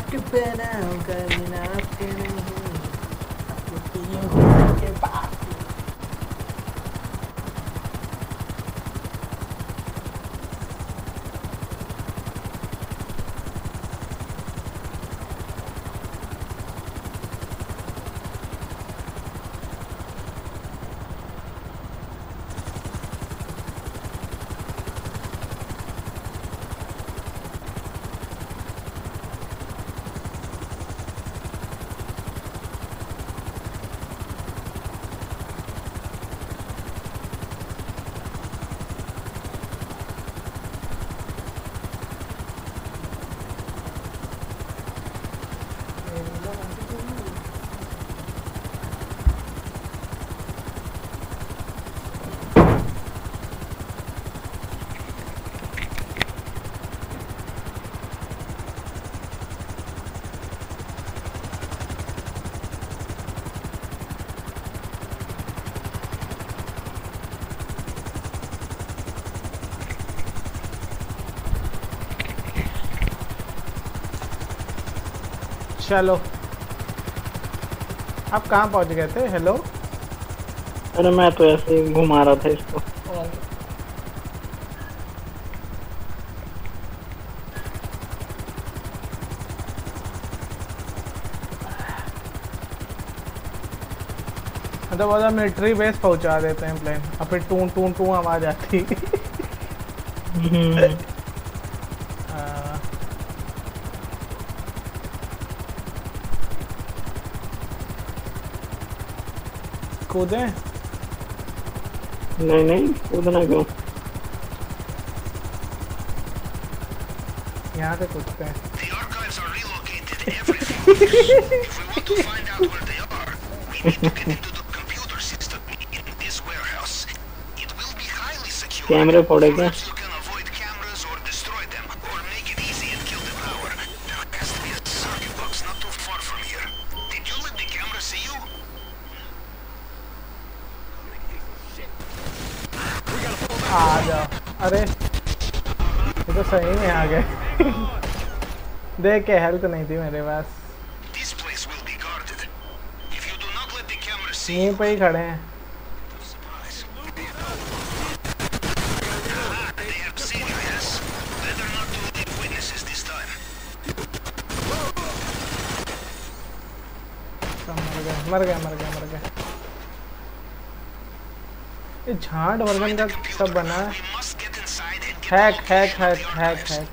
कि बनाऊं करना आपके नहीं आपके पियों के पास। चलो आप कहाँ पहुँच गए थे? हेलो। अरे मैं तो ऐसे ही घुमा रहा था इसको। मतलब बोला मिलिट्री बेस पहुँचा देते हैं प्लेन और फिर टू टू टू आवाज आती। कूदे? नहीं नहीं कूदना क्यों? यहाँ से कूदते हैं। कैमरे फोड़े क्या? आ जाओ। अरे ये तो सही में आ गए। देख के हेल्थ नहीं थी मेरे पास। मुंह पे ही खड़े हैं। मर गया मर गया मर गया। ये झांड वर्जन का सब बना है। Hack hack hack hack hack.